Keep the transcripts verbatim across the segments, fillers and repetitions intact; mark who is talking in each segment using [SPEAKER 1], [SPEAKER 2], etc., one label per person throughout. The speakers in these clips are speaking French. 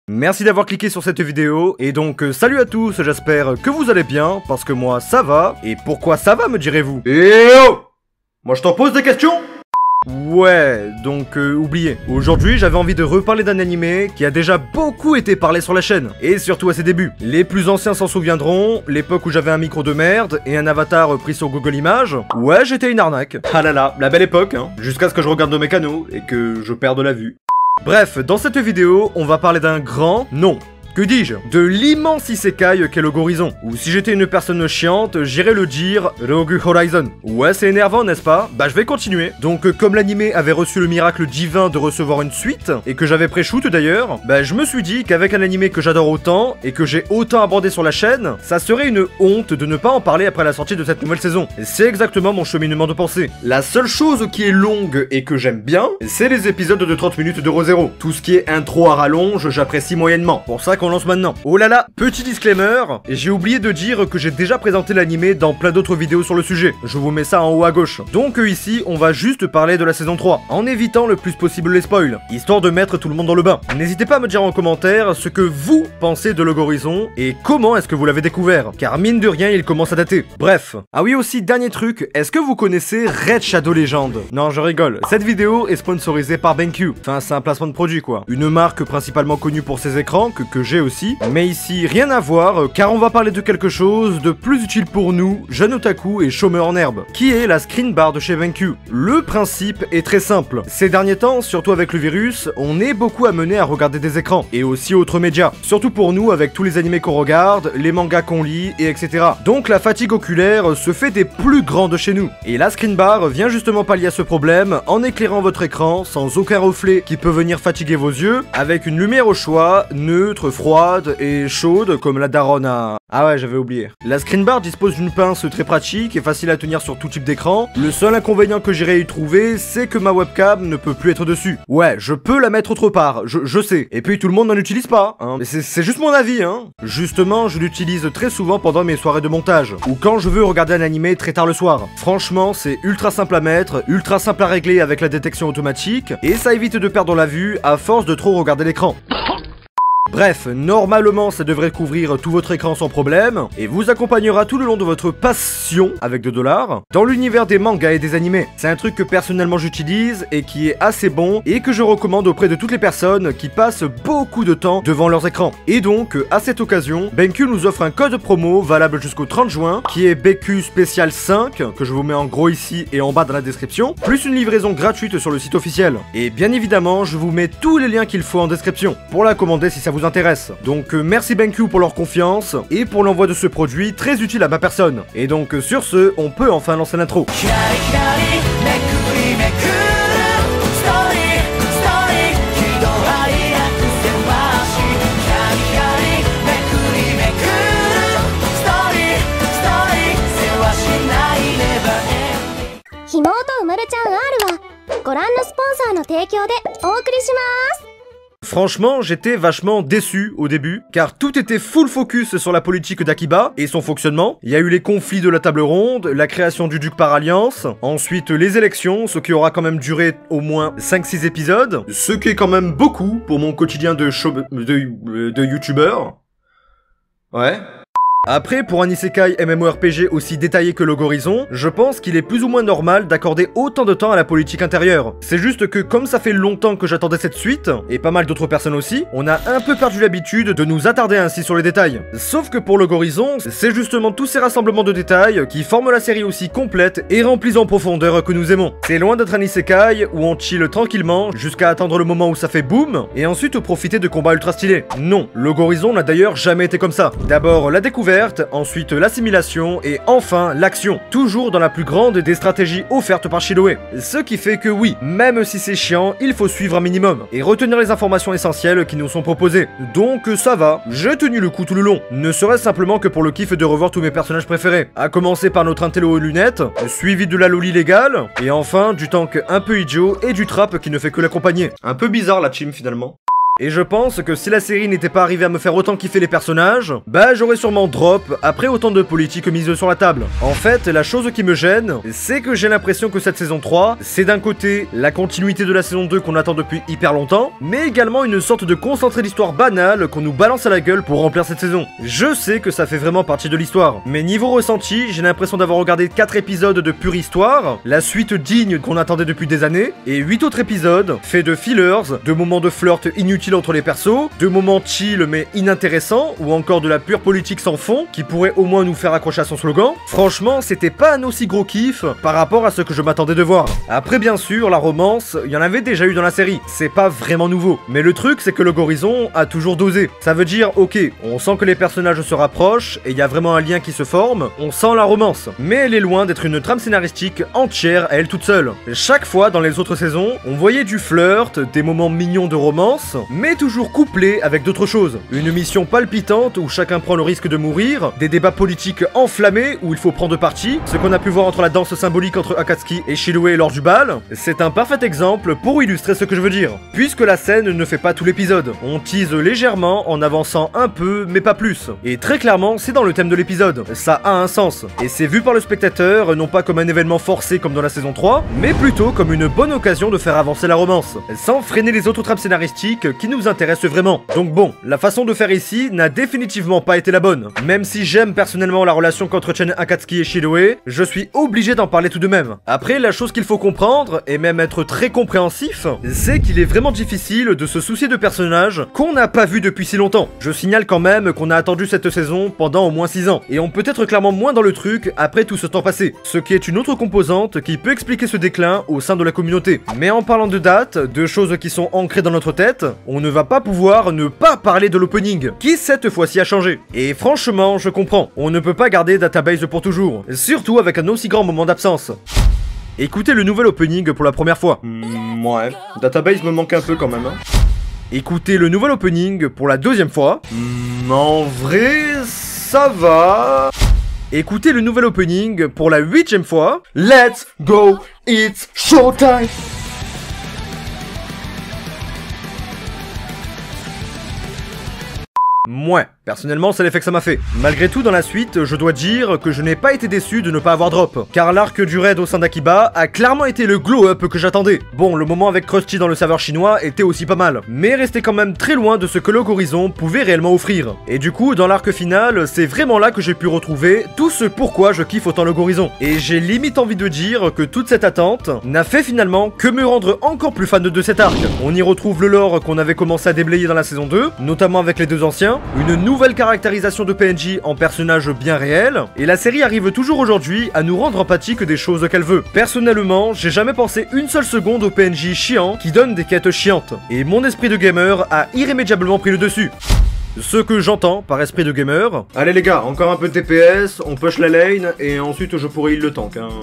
[SPEAKER 1] Merci d'avoir cliqué sur cette vidéo, et donc euh, salut à tous, j'espère que vous allez bien, parce que moi ça va, et pourquoi ça va me direz-vous? Eh oh! Moi je t'en pose des questions? Ouais, donc euh, oubliez. Aujourd'hui j'avais envie de reparler d'un animé qui a déjà beaucoup été parlé sur la chaîne, et surtout à ses débuts. Les plus anciens s'en souviendront, l'époque où j'avais un micro de merde et un avatar pris sur Google Images. Ouais, j'étais une arnaque. Ah là là, la belle époque, hein. Jusqu'à ce que je regarde de mes canaux et que je perde la vue. Bref, dans cette vidéo, on va parler d'un grand, non, que dis-je, de l'immense isekai qu'est Log Horizon. Ou si j'étais une personne chiante, j'irais le dire Log Horizon. Ouais, c'est énervant, n'est-ce pas? Bah je vais continuer. Donc comme l'animé avait reçu le miracle divin de recevoir une suite, et que j'avais pré-shoot d'ailleurs, bah je me suis dit qu'avec un animé que j'adore autant, et que j'ai autant abordé sur la chaîne, ça serait une honte de ne pas en parler après la sortie de cette nouvelle saison. C'est exactement mon cheminement de pensée. La seule chose qui est longue et que j'aime bien, c'est les épisodes de trente minutes de Re:Zero. Tout ce qui est intro à rallonge, j'apprécie moyennement. Pour ça qu'on lance maintenant. Oh là là, petit disclaimer, j'ai oublié de dire que j'ai déjà présenté l'animé dans plein d'autres vidéos sur le sujet. Je vous mets ça en haut à gauche. Donc euh, ici, on va juste parler de la saison trois, en évitant le plus possible les spoils, histoire de mettre tout le monde dans le bain. N'hésitez pas à me dire en commentaire ce que vous pensez de Log Horizon et comment est-ce que vous l'avez découvert, car mine de rien, il commence à dater. Bref. Ah oui aussi, dernier truc, est-ce que vous connaissez Raid Shadow Legends? Non, je rigole. Cette vidéo est sponsorisée par BenQ. Enfin, c'est un placement de produit quoi. Une marque principalement connue pour ses écrans, que, que j'ai aussi. Mais ici, rien à voir, car on va parler de quelque chose de plus utile pour nous, jeunes otaku et chômeurs en herbe, qui est la screen bar de chez BenQ. Le principe est très simple. Ces derniers temps, surtout avec le virus, on est beaucoup amené à regarder des écrans, et aussi autres médias. Surtout pour nous, avec tous les animés qu'on regarde, les mangas qu'on lit, et et cetera. Donc la fatigue oculaire se fait des plus grandes chez nous. Et la screen bar vient justement pallier à ce problème en éclairant votre écran sans aucun reflet qui peut venir fatiguer vos yeux, avec une lumière au choix, neutre, froide, et chaude comme la daronne à... Ah ouais, j'avais oublié. La screen bar dispose d'une pince très pratique et facile à tenir sur tout type d'écran. Le seul inconvénient que j'irai y trouver, c'est que ma webcam ne peut plus être dessus. Ouais, je peux la mettre autre part, je, je sais. Et puis tout le monde n'en utilise pas, hein. Mais c'est juste mon avis, hein. Justement, je l'utilise très souvent pendant mes soirées de montage, ou quand je veux regarder un animé très tard le soir. Franchement, c'est ultra simple à mettre, ultra simple à régler avec la détection automatique, et ça évite de perdre la vue à force de trop regarder l'écran. Bref, normalement ça devrait couvrir tout votre écran sans problème, et vous accompagnera tout le long de votre passion, avec deux dollars, dans l'univers des mangas et des animés. C'est un truc que personnellement j'utilise, et qui est assez bon, et que je recommande auprès de toutes les personnes qui passent beaucoup de temps devant leurs écrans. Et donc, à cette occasion, BenQ nous offre un code promo valable jusqu'au trente juin, qui est B Q Spécial cinq, que je vous mets en gros ici et en bas dans la description, plus une livraison gratuite sur le site officiel. Et bien évidemment, je vous mets tous les liens qu'il faut en description, pour la commander si ça vous intéresse. Donc euh, merci BenQ pour leur confiance et pour l'envoi de ce produit très utile à ma personne. Et donc euh, sur ce, on peut enfin lancer l'intro. Franchement, j'étais vachement déçu au début, car tout était full focus sur la politique d'Akiba et son fonctionnement. Il y a eu les conflits de la table ronde, la création du duc par alliance, ensuite les élections, ce qui aura quand même duré au moins cinq six épisodes, ce qui est quand même beaucoup pour mon quotidien de show... de... de youtubeur. Ouais. Après, pour un isekai MMORPG aussi détaillé que Log Horizon, je pense qu'il est plus ou moins normal d'accorder autant de temps à la politique intérieure. C'est juste que comme ça fait longtemps que j'attendais cette suite, et pas mal d'autres personnes aussi, on a un peu perdu l'habitude de nous attarder ainsi sur les détails. Sauf que pour Log Horizon, c'est justement tous ces rassemblements de détails qui forment la série aussi complète et remplie en profondeur que nous aimons. C'est loin d'être un isekai où on chill tranquillement jusqu'à attendre le moment où ça fait boum, et ensuite profiter de combats ultra stylés. Non, Log Horizon n'a d'ailleurs jamais été comme ça. D'abord la découverte, ensuite l'assimilation et enfin l'action, toujours dans la plus grande des stratégies offertes par Chiloé. Ce qui fait que oui, même si c'est chiant, il faut suivre un minimum et retenir les informations essentielles qui nous sont proposées. Donc ça va, j'ai tenu le coup tout le long, ne serait-ce simplement que pour le kiff de revoir tous mes personnages préférés, à commencer par notre intello aux lunettes, suivi de la loli légale, et enfin du tank un peu idiot et du trap qui ne fait que l'accompagner. Un peu bizarre la team finalement. Et je pense que si la série n'était pas arrivée à me faire autant kiffer les personnages, bah j'aurais sûrement drop après autant de politique mise sur la table. En fait, la chose qui me gêne, c'est que j'ai l'impression que cette saison trois, c'est d'un côté la continuité de la saison deux qu'on attend depuis hyper longtemps, mais également une sorte de concentré d'histoire banale qu'on nous balance à la gueule pour remplir cette saison. Je sais que ça fait vraiment partie de l'histoire, mais niveau ressenti, j'ai l'impression d'avoir regardé quatre épisodes de pure histoire, la suite digne qu'on attendait depuis des années, et huit autres épisodes faits de fillers, de moments de flirt inutiles entre les persos, de moments chill mais inintéressants, ou encore de la pure politique sans fond, qui pourrait au moins nous faire accrocher à son slogan. Franchement, c'était pas un aussi gros kiff par rapport à ce que je m'attendais de voir. Après bien sûr, la romance, il y en avait déjà eu dans la série, c'est pas vraiment nouveau. Mais le truc c'est que le Horizon a toujours dosé. Ça veut dire, ok, on sent que les personnages se rapprochent, et il y a vraiment un lien qui se forme, on sent la romance. Mais elle est loin d'être une trame scénaristique entière à elle toute seule. Chaque fois dans les autres saisons, on voyait du flirt, des moments mignons de romance, mais toujours couplés avec d'autres choses. Une mission palpitante où chacun prend le risque de mourir, des débats politiques enflammés où il faut prendre parti, ce qu'on a pu voir entre la danse symbolique entre Akatsuki et Shirue lors du bal, c'est un parfait exemple pour illustrer ce que je veux dire. Puisque la scène ne fait pas tout l'épisode, on tease légèrement en avançant un peu, mais pas plus. Et très clairement, c'est dans le thème de l'épisode, ça a un sens. Et c'est vu par le spectateur, non pas comme un événement forcé comme dans la saison trois, mais plutôt comme une bonne occasion de faire avancer la romance, sans freiner les autres trames scénaristiques qui nous intéressent vraiment. Donc bon, la façon de faire ici n'a définitivement pas été la bonne. Même si j'aime personnellement la relation qu'entretiennent Akatsuki et Shirue, je suis obligé d'en parler tout de même. Après, la chose qu'il faut comprendre, et même être très compréhensif, c'est qu'il est vraiment difficile de se soucier de personnages qu'on n'a pas vus depuis si longtemps. Je signale quand même qu'on a attendu cette saison pendant au moins six ans, et on peut être clairement moins dans le truc après tout ce temps passé, ce qui est une autre composante qui peut expliquer ce déclin au sein de la communauté. Mais en parlant de date, de choses qui sont ancrées dans notre tête, on ne va pas pouvoir ne pas parler de l'opening, qui cette fois-ci a changé. Et franchement, je comprends, on ne peut pas garder Database pour toujours, surtout avec un aussi grand moment d'absence. Écoutez le nouvel opening pour la première fois.
[SPEAKER 2] Mmh, ouais, Database me manque un peu quand même, hein.
[SPEAKER 1] Écoutez le nouvel opening pour la deuxième fois.
[SPEAKER 2] Mmh, en vrai, ça va.
[SPEAKER 1] Écoutez le nouvel opening pour la huitième fois.
[SPEAKER 2] Let's go, it's showtime.
[SPEAKER 1] Mouais, personnellement c'est l'effet que ça m'a fait. Malgré tout dans la suite, je dois dire que je n'ai pas été déçu de ne pas avoir drop, car l'arc du raid au sein d'Akiba a clairement été le glow-up que j'attendais. Bon, le moment avec Krusty dans le serveur chinois était aussi pas mal, mais restait quand même très loin de ce que Log Horizon pouvait réellement offrir. Et du coup, dans l'arc final, c'est vraiment là que j'ai pu retrouver tout ce pourquoi je kiffe autant Log Horizon. Et j'ai limite envie de dire que toute cette attente n'a fait finalement que me rendre encore plus fan de cet arc. On y retrouve le lore qu'on avait commencé à déblayer dans la saison deux, notamment avec les deux anciens, une nouvelle caractérisation de P N J en personnage bien réel, et la série arrive toujours aujourd'hui à nous rendre empathiques des choses qu'elle veut. Personnellement, j'ai jamais pensé une seule seconde au P N J chiant qui donne des quêtes chiantes, et mon esprit de gamer a irrémédiablement pris le dessus. Ce que j'entends par esprit de gamer...
[SPEAKER 2] Allez les gars, encore un peu de T P S, on push la lane, et ensuite je pourrais heal le tank, hein.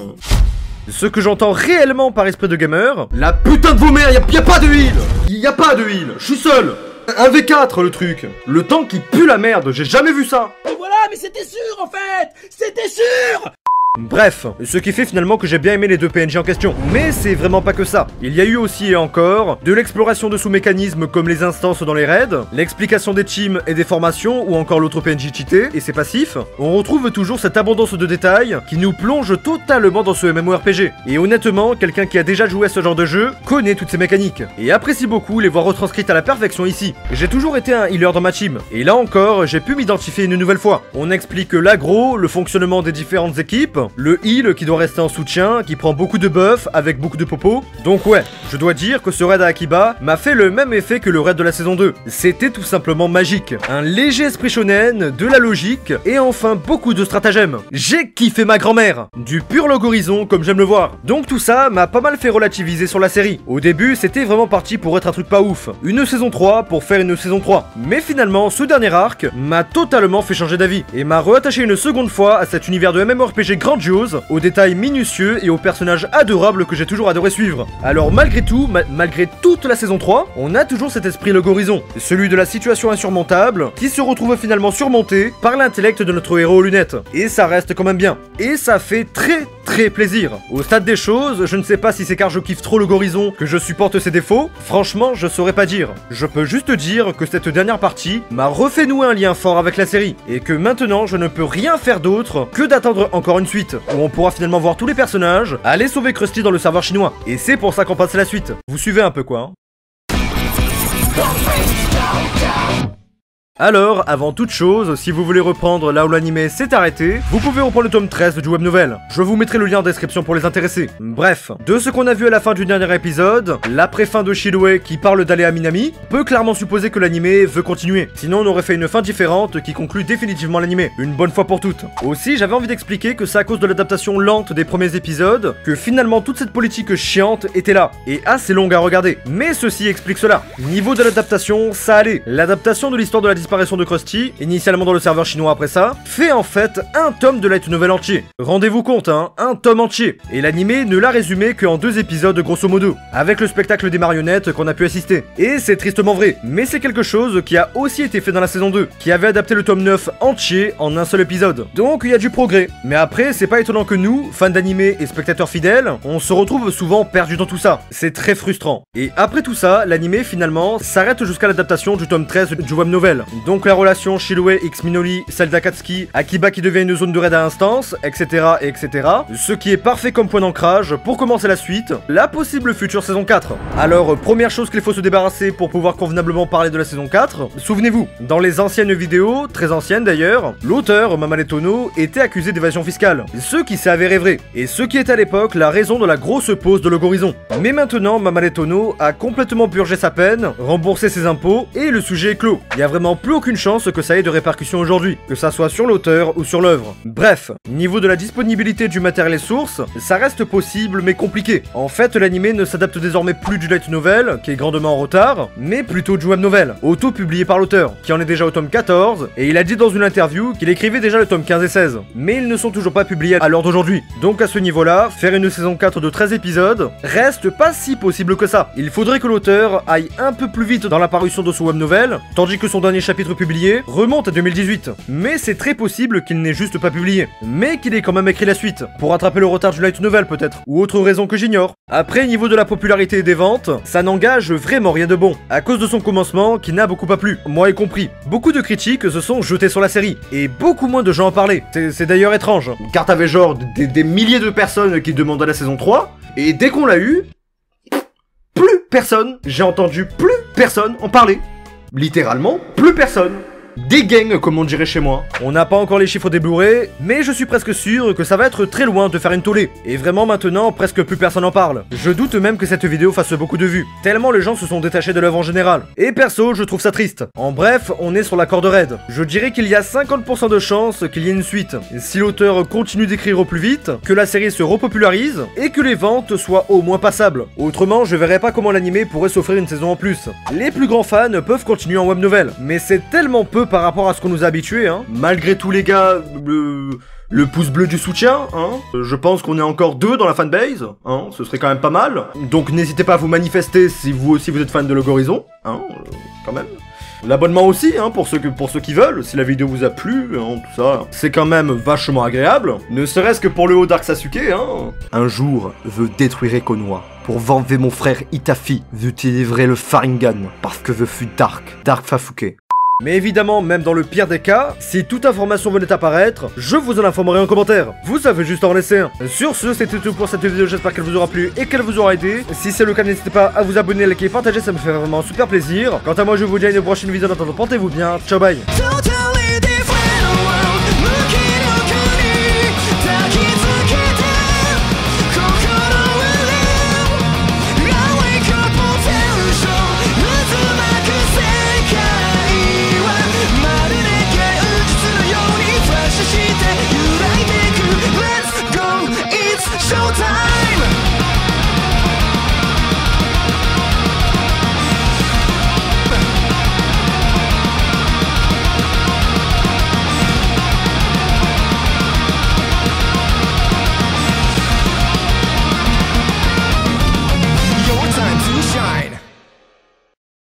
[SPEAKER 1] Ce que j'entends réellement par esprit de gamer...
[SPEAKER 2] La putain de vos mères, y'a y a pas de heal. Y a pas de heal, je suis seul. un v quatre le truc. Le tank qui pue la merde, j'ai jamais vu ça.
[SPEAKER 3] Mais voilà, mais c'était sûr en fait. C'était sûr.
[SPEAKER 1] Bref, ce qui fait finalement que j'ai bien aimé les deux P N J en question. Mais c'est vraiment pas que ça. Il y a eu aussi et encore de l'exploration de sous-mécanismes comme les instances dans les raids, l'explication des teams et des formations, ou encore l'autre P N J cheaté et ses passifs. On retrouve toujours cette abondance de détails qui nous plonge totalement dans ce MMORPG. Et honnêtement, quelqu'un qui a déjà joué à ce genre de jeu connaît toutes ces mécaniques et apprécie beaucoup les voir retranscrites à la perfection ici. J'ai toujours été un healer dans ma team, et là encore, j'ai pu m'identifier une nouvelle fois. On explique l'aggro, le fonctionnement des différentes équipes, le heal qui doit rester en soutien, qui prend beaucoup de buffs avec beaucoup de popo. Donc ouais, je dois dire que ce raid à Akiba m'a fait le même effet que le raid de la saison deux. C'était tout simplement magique. Un léger esprit shonen, de la logique, et enfin beaucoup de stratagèmes. J'ai kiffé ma grand-mère. Du pur Log Horizon comme j'aime le voir. Donc tout ça m'a pas mal fait relativiser sur la série. Au début, c'était vraiment parti pour être un truc pas ouf. Une saison trois pour faire une saison trois. Mais finalement, ce dernier arc m'a totalement fait changer d'avis, et m'a reattaché une seconde fois à cet univers de MMORPG grand grandiose, aux détails minutieux et aux personnages adorables que j'ai toujours adoré suivre. Alors malgré tout, ma malgré toute la saison trois, on a toujours cet esprit Logorizon, celui de la situation insurmontable, qui se retrouve finalement surmonté par l'intellect de notre héros aux lunettes. Et ça reste quand même bien. Et ça fait très très plaisir. Au stade des choses, je ne sais pas si c'est car je kiffe trop Logorizon que je supporte ses défauts, franchement je saurais pas dire. Je peux juste dire que cette dernière partie m'a refait nouer un lien fort avec la série, et que maintenant je ne peux rien faire d'autre que d'attendre encore une suite, où on pourra finalement voir tous les personnages aller sauver Krusty dans le serveur chinois. Et c'est pour ça qu'on passe à la suite. Vous suivez un peu quoi, hein? Alors, avant toute chose, si vous voulez reprendre là où l'anime s'est arrêté, vous pouvez reprendre le tome treize du web novel. Je vous mettrai le lien en description pour les intéressés. Bref, de ce qu'on a vu à la fin du dernier épisode, l'après-fin de Shidoué qui parle d'aller à Minami, peut clairement supposer que l'anime veut continuer. Sinon on aurait fait une fin différente qui conclut définitivement l'anime, une bonne fois pour toutes. Aussi, j'avais envie d'expliquer que c'est à cause de l'adaptation lente des premiers épisodes que finalement toute cette politique chiante était là, et assez longue à regarder. Mais ceci explique cela. Niveau de l'adaptation, ça allait. L'adaptation de l'histoire de la disparition de Krusty, initialement dans le serveur chinois après ça, fait en fait un tome de light novel entier. Rendez-vous compte, hein, un tome entier. Et l'anime ne l'a résumé qu'en deux épisodes grosso modo, avec le spectacle des marionnettes qu'on a pu assister. Et c'est tristement vrai, mais c'est quelque chose qui a aussi été fait dans la saison deux, qui avait adapté le tome neuf entier en un seul épisode. Donc il y a du progrès. Mais après, c'est pas étonnant que nous, fans d'anime et spectateurs fidèles, on se retrouve souvent perdus dans tout ça. C'est très frustrant. Et après tout ça, l'anime finalement s'arrête jusqu'à l'adaptation du tome treize du web novel. Donc la relation Shidoué x Minoli, celle d'Akatsuki, Akiba qui devient une zone de raid à instance, et cetera et cetera. Ce qui est parfait comme point d'ancrage pour commencer la suite, la possible future saison quatre. Alors, première chose qu'il faut se débarrasser pour pouvoir convenablement parler de la saison quatre, souvenez-vous, dans les anciennes vidéos, très anciennes d'ailleurs, l'auteur, Mamale Tono, était accusé d'évasion fiscale, ce qui s'est avéré vrai, et ce qui est à l'époque la raison de la grosse pause de Logorizon. Mais maintenant, Mamale Tono a complètement purgé sa peine, remboursé ses impôts, et le sujet est clos. Il y a vraiment plus aucune chance que ça ait de répercussions aujourd'hui, que ça soit sur l'auteur ou sur l'œuvre. Bref, niveau de la disponibilité du matériel et sources, ça reste possible mais compliqué. En fait, l'anime ne s'adapte désormais plus du light novel, qui est grandement en retard, mais plutôt du web novel, auto-publié par l'auteur, qui en est déjà au tome quatorze, et il a dit dans une interview qu'il écrivait déjà le tome quinze et seize, mais ils ne sont toujours pas publiés à l'heure d'aujourd'hui. Donc à ce niveau-là, faire une saison quatre de treize épisodes reste pas si possible que ça. Il faudrait que l'auteur aille un peu plus vite dans la parution de son web novel, tandis que son dernier chapitre publié remonte à deux mille dix-huit. Mais c'est très possible qu'il n'ait juste pas publié, mais qu'il ait quand même écrit la suite, pour rattraper le retard du light novel peut-être, ou autre raison que j'ignore. Après, niveau de la popularité et des ventes, ça n'engage vraiment rien de bon, à cause de son commencement qui n'a beaucoup pas plu, moi y compris. Beaucoup de critiques se sont jetées sur la série, et beaucoup moins de gens en parlaient. C'est d'ailleurs étrange,
[SPEAKER 2] Car t'avais genre des, des milliers de personnes qui demandaient la saison trois, et dès qu'on l'a eu, plus personne, j'ai entendu plus personne en parler. Littéralement, plus personne. Des gangs, comme on dirait chez moi.
[SPEAKER 1] On n'a pas encore les chiffres des Blu-ray, mais je suis presque sûr que ça va être très loin de faire une tollée. Et vraiment maintenant, presque plus personne en parle. Je doute même que cette vidéo fasse beaucoup de vues, tellement les gens se sont détachés de l'œuvre en général. Et perso, je trouve ça triste. En bref, on est sur la corde raide. Je dirais qu'il y a cinquante pour cent de chances qu'il y ait une suite, si l'auteur continue d'écrire au plus vite, que la série se repopularise, et que les ventes soient au moins passables. Autrement, je verrais pas comment l'anime pourrait s'offrir une saison en plus. Les plus grands fans peuvent continuer en web novel, mais c'est tellement peu par rapport à ce qu'on nous a habitués, hein.
[SPEAKER 2] Malgré tout les gars, le, le pouce bleu du soutien, hein. Je pense qu'on est encore deux dans la fanbase, hein. Ce serait quand même pas mal. Donc n'hésitez pas à vous manifester si vous aussi vous êtes fan de Logorizon, hein, euh, quand même. L'abonnement aussi, hein, pour ceux, que, pour ceux qui veulent, si la vidéo vous a plu, hein, tout ça. C'est quand même vachement agréable, ne serait-ce que pour le haut Dark Sasuke, hein. Un jour, je détruirai Konoha. Pour venger mon frère Itachi, j'utiliserai le Sharingan, parce que je suis Dark, Dark Sasuke.
[SPEAKER 1] Mais évidemment, même dans le pire des cas, si toute information venait apparaître, je vous en informerai en commentaire. Vous avez juste à en laisser un. Sur ce, c'était tout pour cette vidéo, j'espère qu'elle vous aura plu et qu'elle vous aura aidé. Si c'est le cas, n'hésitez pas à vous abonner, liker, partager, ça me fait vraiment super plaisir. Quant à moi, je vous dis à une prochaine vidéo, en attendant, portez-vous bien, ciao bye.
[SPEAKER 4] Showtime!